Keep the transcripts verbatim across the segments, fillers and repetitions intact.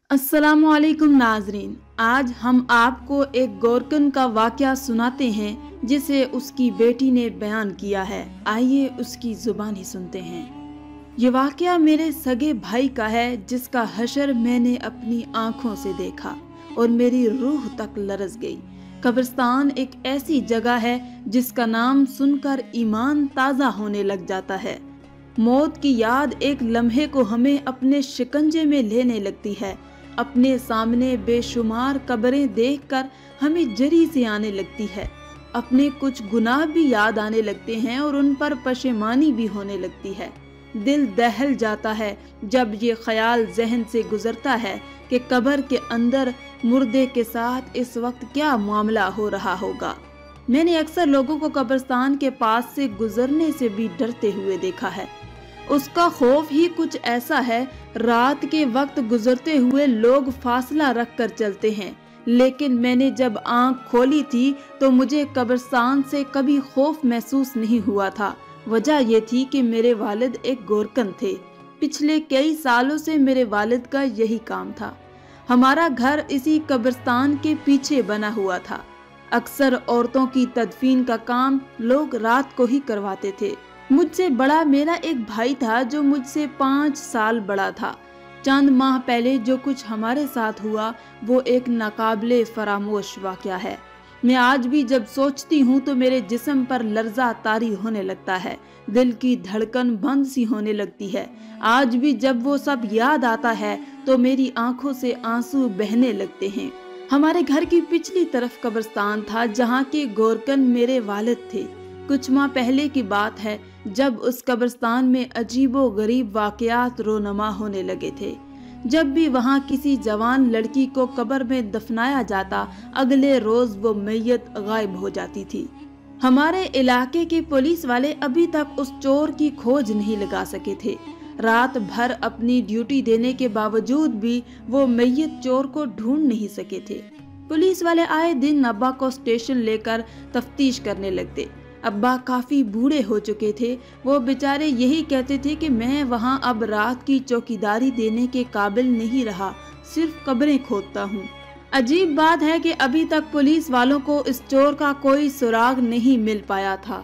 अस्सलामुअलैकुम नाजरीन, आज हम आपको एक गोरकन का वाकया सुनाते हैं जिसे उसकी बेटी ने बयान किया है। आइए उसकी जुबानी सुनते हैं। ये वाकया मेरे सगे भाई का है जिसका हशर मैंने अपनी आंखों से देखा और मेरी रूह तक लरज गई। कब्रिस्तान एक ऐसी जगह है जिसका नाम सुनकर ईमान ताज़ा होने लग जाता है। मौत की याद एक लम्हे को हमें अपने शिकंजे में लेने लगती है। अपने सामने बेशुमार कब्रें देखकर हमें जरी से आने लगती है। अपने कुछ गुनाह भी याद आने लगते हैं और उन पर पशेमानी भी होने लगती है। दिल दहल जाता है जब ये ख्याल जहन से गुजरता है कि कब्र के अंदर मुर्दे के साथ इस वक्त क्या मामला हो रहा होगा। मैंने अक्सर लोगों को कब्रिस्तान के पास से गुजरने से भी डरते हुए देखा है। उसका खौफ ही कुछ ऐसा है, रात के वक्त गुजरते हुए लोग फासला रख कर चलते हैं, लेकिन मैंने जब आंख खोली थी तो मुझे कब्रिस्तान से कभी खौफ महसूस नहीं हुआ था। वजह ये थी कि मेरे वालिद एक गोरकन थे। पिछले कई सालों से मेरे वालिद का यही काम था। हमारा घर इसी कब्रिस्तान के पीछे बना हुआ था। अक्सर औरतों की तदफीन का काम लोग रात को ही करवाते थे। मुझसे बड़ा मेरा एक भाई था जो मुझसे पाँच साल बड़ा था। चंद माह पहले जो कुछ हमारे साथ हुआ वो एक नाकाबिले फरामोश वाकया है। मैं आज भी जब सोचती हूँ तो मेरे जिस्म पर लर्जा तारी होने लगता है, दिल की धड़कन बंद सी होने लगती है। आज भी जब वो सब याद आता है तो मेरी आंखों से आंसू बहने लगते हैं। हमारे घर की पिछली तरफ कब्रिस्तान था जहाँ के गोरकन मेरे वालिद थे। कुछ माह पहले की बात है जब उस कब्रिस्तान में अजीबो गरीब वाकयात रोनमा होने लगे थे। जब भी वहाँ किसी जवान लड़की को कब्र में दफनाया जाता, अगले रोज वो मैयत गायब हो जाती थी। हमारे इलाके के पुलिस वाले अभी तक उस चोर की खोज नहीं लगा सके थे। रात भर अपनी ड्यूटी देने के बावजूद भी वो मैयत चोर को ढूंढ नहीं सके थे। पुलिस वाले आए दिन अब्बा को स्टेशन लेकर तफ्तीश करने लगते। अब्बा काफी बूढ़े हो चुके थे। वो बेचारे यही कहते थे कि मैं वहाँ अब रात की चौकीदारी देने के काबिल नहीं रहा, सिर्फ कब्रें खोदता हूँ। अजीब बात है कि अभी तक पुलिस वालों को इस चोर का कोई सुराग नहीं मिल पाया था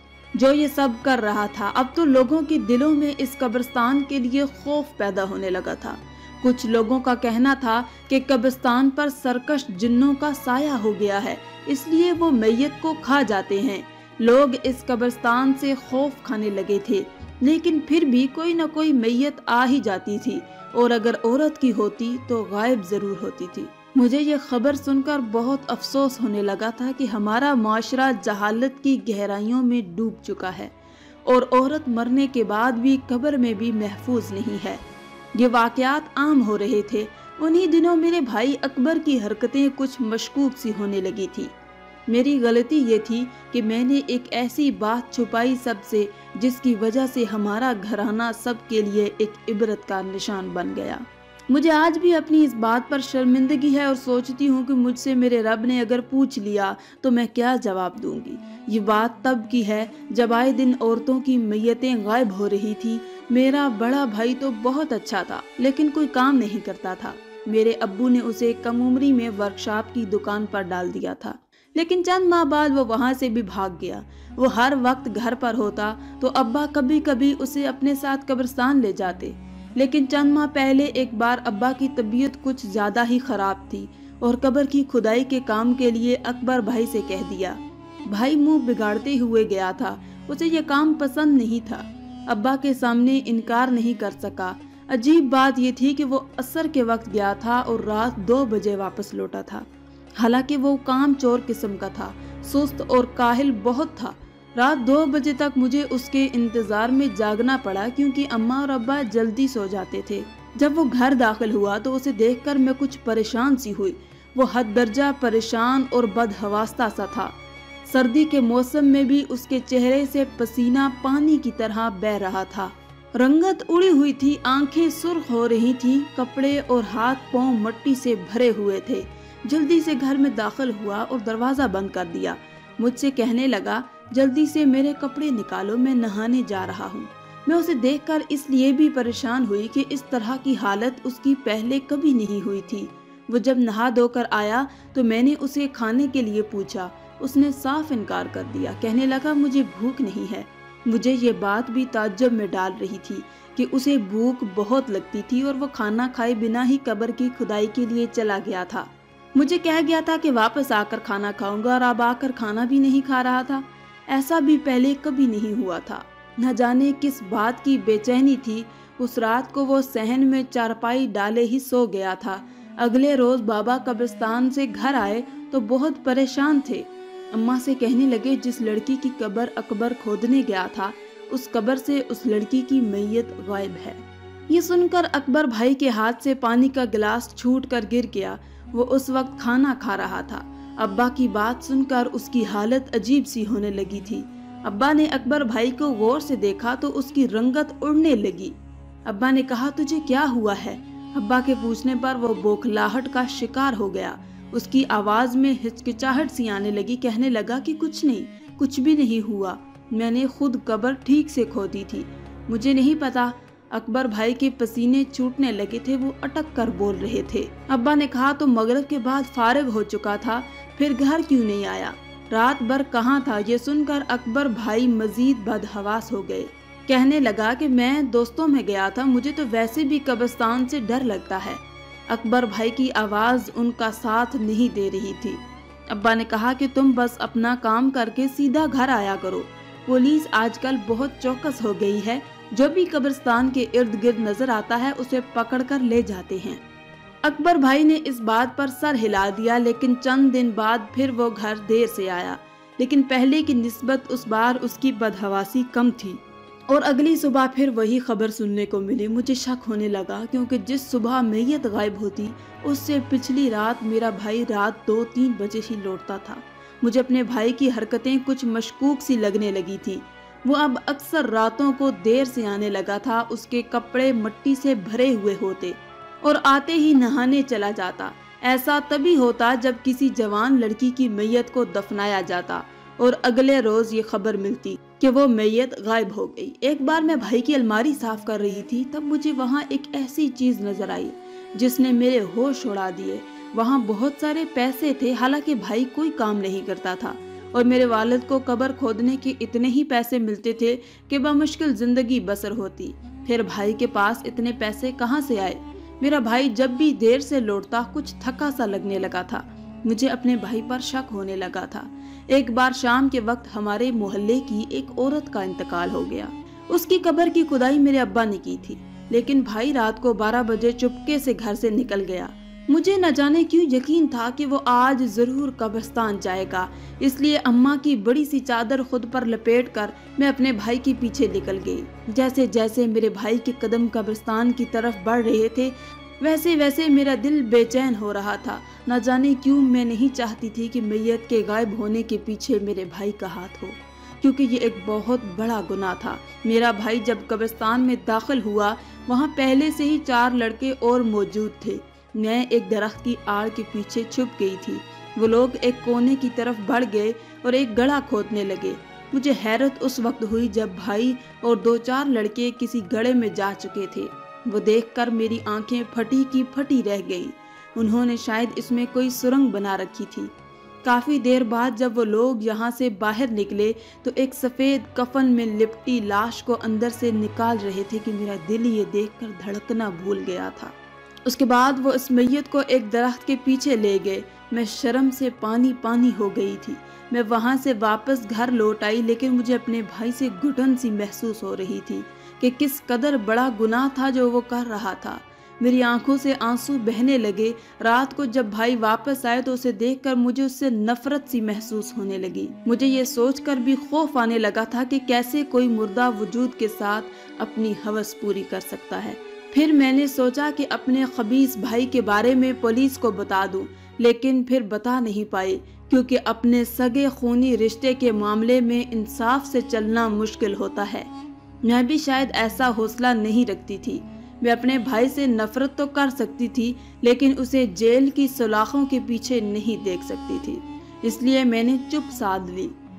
जो ये सब कर रहा था। अब तो लोगों के दिलों में इस कब्रिस्तान के लिए खौफ पैदा होने लगा था। कुछ लोगों का कहना था कि कब्रिस्तान पर सरकश जिन्नों का साया हो गया है, इसलिए वो मैयत को खा जाते हैं। लोग इस कब्रिस्तान से खौफ खाने लगे थे, लेकिन फिर भी कोई न कोई मैयत आ ही जाती थी, और अगर औरत की होती तो गायब जरूर होती थी। मुझे ये खबर सुनकर बहुत अफसोस होने लगा था कि हमारा माशरा जहालत की गहराइयों में डूब चुका है और औरत मरने के बाद भी कब्र में भी महफूज नहीं है। ये वाकयात आम हो रहे थे। उन्हीं दिनों मेरे भाई अकबर की हरकतें कुछ मशकूक सी होने लगी थी। मेरी गलती ये थी कि मैंने एक ऐसी बात छुपाई सबसे जिसकी वजह से हमारा घराना सबके लिए एक इबरत का निशान बन गया। मुझे आज भी अपनी इस बात पर शर्मिंदगी है और सोचती हूँ कि मुझसे मेरे रब ने अगर पूछ लिया तो मैं क्या जवाब दूंगी। ये बात तब की है जब आए दिन औरतों की मैयतें गायब हो रही थी। मेरा बड़ा भाई तो बहुत अच्छा था, लेकिन कोई काम नहीं करता था। मेरे अब्बू ने उसे कम उम्री में वर्कशॉप की दुकान पर डाल दिया था, लेकिन चंद माह बाद वो वहाँ से भी भाग गया। वो हर वक्त घर पर होता तो अब्बा कभी कभी उसे अपने साथ कब्रिस्तान ले जाते, लेकिन चंद माह पहले एक बार अब्बा की तबीयत कुछ ज्यादा ही खराब थी और कब्र की खुदाई के काम के लिए अकबर भाई से कह दिया। भाई मुंह बिगाड़ते हुए गया था, उसे ये काम पसंद नहीं था। अब्बा के सामने इनकार नहीं कर सका। अजीब बात ये थी कि वो असर के वक्त गया था और रात दो बजे वापस लौटा था। हालांकि वो काम चोर किस्म का था, सुस्त और काहिल बहुत था। रात दो बजे तक मुझे उसके इंतजार में जागना पड़ा क्योंकि अम्मा और अब्बा जल्दी सो जाते थे। जब वो घर दाखिल हुआ तो उसे देखकर मैं कुछ परेशान सी हुई। वो हद दर्जा परेशान और बदहवास्ता सा था। सर्दी के मौसम में भी उसके चेहरे से पसीना पानी की तरह बह रहा था। रंगत उड़ी हुई थी, आंखें सुर्ख हो रही थी, कपड़े और हाथ पांव मिट्टी से भरे हुए थे। जल्दी से घर में दाखिल हुआ और दरवाजा बंद कर दिया। मुझसे कहने लगा, जल्दी से मेरे कपड़े निकालो, मैं नहाने जा रहा हूँ। میں اسے دیکھ کر اس لیے بھی پریشان ہوئی کہ اس طرح کی حالت اس کی پہلے کبھی نہیں ہوئی تھی۔ وہ جب نہا دھو کر آیا تو میں نے اسے کھانے کے لیے پوچھا، اس نے صاف انکار کر دیا، کہنے لگا مجھے بھوک نہیں ہے۔ مجھے یہ بات بھی تعجب میں ڈال رہی تھی کہ اسے بھوک بہت لگتی تھی اور وہ کھانا کھائے بنا ہی قبر کی کھدائی کے لیے چلا گیا تھا۔ مجھے کہہ گیا تھا کہ واپس آ کر کھانا کھاؤں گا اور اب آ کر کھانا بھی نہیں کھا رہا تھا۔ ایسا بھی پہلے کبھی نہیں ہوا تھا۔ نہ جانے کس بات کی بے چینی تھی، اس رات کو وہ صحن میں چارپائی ڈالے ہی سو گیا تھا۔ اگلے روز بابا قبرستان سے گھر آئے تو بہت پریشان تھے۔ اماں سے کہنے لگے جس لڑکی کی قبر اکبر کھودنے گیا تھا اس قبر سے اس لڑکی کی میت غائب ہے۔ یہ سن کر اکبر بھائی کے ہاتھ سے پانی کا گلاس چھوٹ کر گر گیا۔ وہ اس وقت کھانا کھا رہا تھا۔ ابا کی بات سن کر اس کی حالت عجیب سی ہونے لگی تھی۔ ابا نے اکبر بھائی کو غور سے دیکھا تو اس کی رنگت اڑنے لگی۔ ابا نے کہا تجھے کیا ہوا ہے؟ ابا کے پوچھنے پر وہ بوکھلاہٹ کا شکار ہو گیا۔ اس کی آواز میں ہچکچاہٹ سی آنے لگی، کہنے لگا کہ کچھ نہیں، کچھ بھی نہیں ہوا، میں نے خود قبر ٹھیک سے کھودی تھی، مجھے نہیں پتا۔ اکبر بھائی کے پسینے چھوٹنے لگے تھے، وہ اٹک کر بول رہے تھے۔ ابا نے کہا تو مغرب کے بعد فارغ ہو چکا تھا، پھر گھر کیوں نہیں آیا؟ رات بھر کہاں تھا؟ یہ سن کر اکبر بھائی مزید بدحواس ہو گئے۔ کہنے لگا کہ میں دوستوں میں گیا تھا، مجھے تو ویسے بھی قبرستان سے ڈر لگتا ہے۔ اکبر بھائی کی آواز ان کا ساتھ نہیں دے رہی تھی۔ ابا نے کہا کہ تم بس اپنا کام کر کے سیدھا گھر آیا کرو، پولیس آج کل بہت چوکس ہو گئی ہے، جو بھی قبرستان کے ارد گرد نظر آتا ہے اسے پکڑ کر لے جاتے ہیں۔ اکبر بھائی نے اس بات پر سر ہلا دیا، لیکن چند دن بعد پھر وہ گھر دیر سے آیا، لیکن پہلے کی نسبت اس بار اس کی بدحواسی کم تھی، اور اگلی صبح پھر وہی خبر سننے کو ملی۔ مجھے شک ہونے لگا، کیونکہ جس صبح میت غائب ہوتی اس سے پچھلی رات میرا بھائی رات دو تین بجے ہی لوٹتا تھا۔ مجھے اپنے بھائی کی حرکتیں کچھ مشکوک سی لگنے لگی تھی۔ وہ اب اکثر راتوں کو دیر سے آنے لگا تھا، اس کے کپڑے مٹی سے بھرے ہوئے ہوتے اور آتے ہی نہانے چلا جاتا۔ ایسا تبھی ہوتا جب کسی جوان لڑکی کی میت کو دفنایا جاتا اور اگلے روز یہ خبر ملتی کہ وہ میت غائب ہو گئی۔ ایک بار میں بھائی کی الماری صاف کر رہی تھی، تب مجھے وہاں ایک ایسی چیز نظر آئی جس نے میرے ہوش اڑا دیے۔ وہاں بہت سارے پیسے تھے، حالانکہ بھائی کوئی کام نہیں کرتا تھا اور میرے والد کو قبر کھودنے کے اتنے ہی پیسے ملتے تھے کہ بمشکل زندگی بسر ہوتی۔ پھر بھائی کے پاس اتنے پیسے کہاں سے آئے؟ میرا بھائی جب بھی دیر سے لوٹتا کچھ تھکا سا لگنے لگا تھا۔ مجھے اپنے بھائی پر شک ہونے لگا تھا۔ ایک بار شام کے وقت ہمارے محلے کی ایک عورت کا انتقال ہو گیا۔ اس کی قبر کی کھدائی میرے ابا نے کی تھی، لیکن بھائی رات کو بارہ بجے چپکے سے گھر سے نکل گیا۔ مجھے نہ جانے کیوں یقین تھا کہ وہ آج ضرور قبرستان جائے گا، اس لیے اماں کی بڑی سی چادر خود پر لپیٹ کر میں اپنے بھائی کے پیچھے نکل گئی۔ جیسے جیسے میرے بھائی کے قدم قبرستان کی طرف بڑھ رہے تھے ویسے ویسے میرا دل بے چین ہو رہا تھا۔ نہ جانے کیوں میں نہیں چاہتی تھی کہ میت کے غائب ہونے کے پیچھے میرے بھائی کا ہاتھ ہو، کیونکہ یہ ایک بہت بڑا گناہ تھا۔ میرا بھائی جب قبرستان میں داخل ہوا وہاں پہلے سے ہی چار لڑکے اور موجود تھے۔ میں ایک درخت کی آڑ کے پیچھے چھپ گئی تھی۔ وہ لوگ ایک کونے کی طرف بڑھ گئے اور ایک گڑھا کھودنے لگے۔ مجھے حیرت اس وقت ہوئی جب بھائی اور دو چار لڑکے کسی گڑھے میں جا چکے تھے۔ وہ دیکھ کر میری آنکھیں پھٹی کی پھٹی رہ گئی۔ انہوں نے شاید اس میں کوئی سرنگ بنا رکھی تھی۔ کافی دیر بعد جب وہ لوگ یہاں سے باہر نکلے تو ایک سفید کفن میں لپٹی لاش کو اندر سے نکال رہے تھے کہ میرا دل یہ دیکھ کر دھڑکنا بھول گیا تھا۔ اس کے بعد وہ اس میت کو ایک درخت کے پیچھے لے گئے۔ میں شرم سے پانی پانی ہو گئی تھی۔ میں وہاں سے واپس گھر لوٹ آئی، لیکن مجھے اپنے بھائی سے گھٹن سی محسوس ہو رہی تھی کہ کس قدر بڑا گناہ تھا جو وہ کر رہا تھا۔ میری آنکھوں سے آنسو بہنے لگے۔ رات کو جب بھائی واپس آئے تو اسے دیکھ کر مجھے اس سے نفرت سی محسوس ہونے لگی۔ مجھے یہ سوچ کر بھی خوف آنے لگا تھا کہ کیسے کوئی مردہ وجود کے ساتھ اپنی ہوس پوری کر سکتا ہے۔ پھر میں نے سوچا کہ اپنے خبیث بھائی کے بارے میں پولیس کو بتا دوں، لیکن پھر بتا نہیں پائی، کیونکہ اپنے سگے خونی رشتے کے معاملے میں انصاف سے چلنا مشکل ہوتا ہے۔ میں بھی شاید ایسا حوصلہ نہیں رکھتی تھی۔ میں اپنے بھائی سے نفرت تو کر سکتی تھی، لیکن اسے جیل کی سلاخوں کے پیچھے نہیں دیکھ سکتی تھی، اس لیے میں نے چپ سادھ لی۔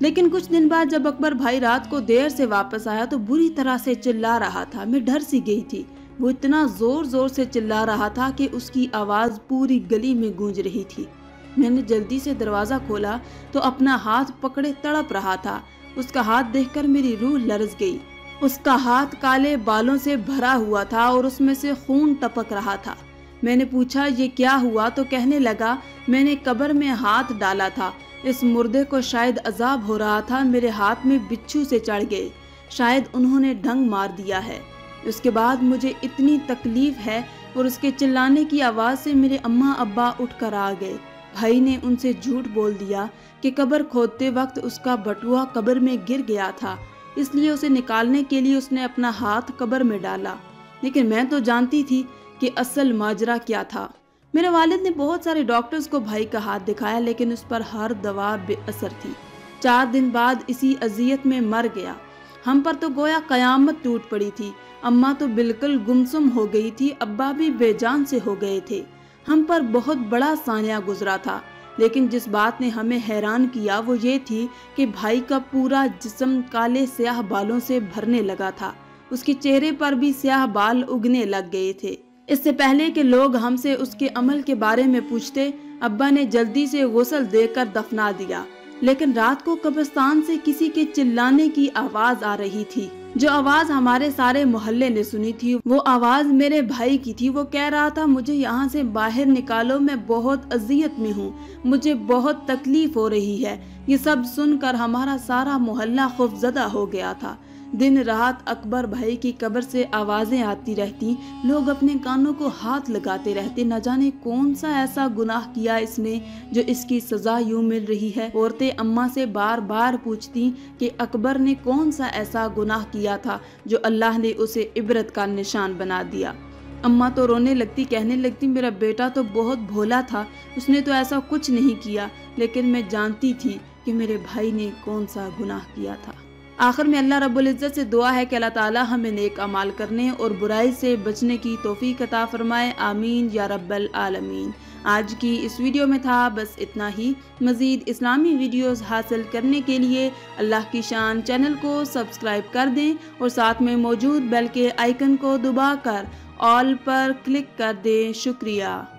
لیکن کچھ دن بعد جب اکبر بھائی رات کو دیر سے واپس آیا تو بری طرح سے چلا رہا تھا۔ میں ڈر سی گئی تھی۔ وہ اتنا زور زور سے چلا رہا تھا کہ اس کی آواز پوری گلی میں گونج رہی تھی۔ میں نے جلدی سے دروازہ کھولا تو اپنا ہاتھ پکڑے تڑپ رہا تھا۔ اس کا ہاتھ دیکھ کر میری روح لرز گئی۔ اس کا ہاتھ کالے بالوں سے بھرا ہوا تھا اور اس میں سے خون ٹپک رہا تھا۔ میں نے پوچھا یہ کیا ہوا تو کہنے لگا میں نے قبر میں ہاتھ ڈالا تھا، اس مردے کو شاید عذاب ہو رہا تھا، میرے ہاتھ میں بچھو سے چڑھ گئے، شاید انہوں نے ڈنگ مار دیا ہے۔ اس کے بعد مجھے اتنی تکلیف ہے اور اس کے چلانے کی آواز سے میرے اماں ابا اٹھ کر آ گئے۔ بھائی نے ان سے جھوٹ بول دیا کہ قبر کھودتے وقت اس کا بٹوا قبر میں گر گیا تھا، اس لیے اسے نکالنے کے لیے اس نے اپنا ہاتھ قبر میں ڈالا، لیکن میں تو جانتی تھی کہ اصل ماجرا کیا تھا۔ میرے والد نے بہت سارے ڈاکٹرز کو بھائی کا ہاتھ دکھایا لیکن اس پر ہر دوا بے اثر تھی۔ چار دن بعد اسی اذیت میں مر گیا۔ ہم پر تو گویا قیامت ٹوٹ پڑی تھی۔ اماں تو بالکل گمسم ہو گئی تھی، ابا بھی بے جان سے ہو گئے تھے۔ ہم پر بہت بڑا سانحہ گزرا تھا، لیکن جس بات نے ہمیں حیران کیا وہ یہ تھی کہ بھائی کا پورا جسم کالے سیاہ بالوں سے بھرنے لگا تھا، اس کے چہرے پر بھی سیاہ بال اگنے لگ گئے تھے۔ اس سے پہلے کہ لوگ ہم سے اس کے عمل کے بارے میں پوچھتے، ابا نے جلدی سے غسل دے کر دفنا دیا، لیکن رات کو قبرستان سے کسی کے چلانے کی آواز آ رہی تھی۔ جو آواز ہمارے سارے محلے نے سنی تھی وہ آواز میرے بھائی کی تھی۔ وہ کہہ رہا تھا مجھے یہاں سے باہر نکالو، میں بہت اذیت میں ہوں، مجھے بہت تکلیف ہو رہی ہے۔ یہ سب سن کر ہمارا سارا محلہ خوفزدہ ہو گیا تھا۔ دن رات اکبر بھائی کی قبر سے آوازیں آتی رہتی، لوگ اپنے کانوں کو ہاتھ لگاتے رہتے، نہ جانے کون سا ایسا گناہ کیا اس نے جو اس کی سزا یوں مل رہی ہے۔ عورتیں اماں سے بار بار پوچھتی کہ اکبر نے کون سا ایسا گناہ کیا تھا جو اللہ نے اسے عبرت کا نشان بنا دیا۔ اماں تو رونے لگتی، کہنے لگتی میرا بیٹا تو بہت بھولا تھا، اس نے تو ایسا کچھ نہیں کیا، لیکن میں جانتی تھی کہ میرے بھائی نے کون سا گناہ کیا تھا۔ آخر میں اللہ رب العزت سے دعا ہے کہ اللہ تعالی ہمیں نیک اعمال کرنے اور برائی سے بچنے کی توفیق عطا فرمائے، آمین یا رب العالمین۔ آج کی اس ویڈیو میں تھا بس اتنا ہی۔ مزید اسلامی ویڈیوز حاصل کرنے کے لیے اللہ کی شان چینل کو سبسکرائب کر دیں اور ساتھ میں موجود بیل کے آئیکن کو دبا کر آل پر کلک کر دیں۔ شکریہ۔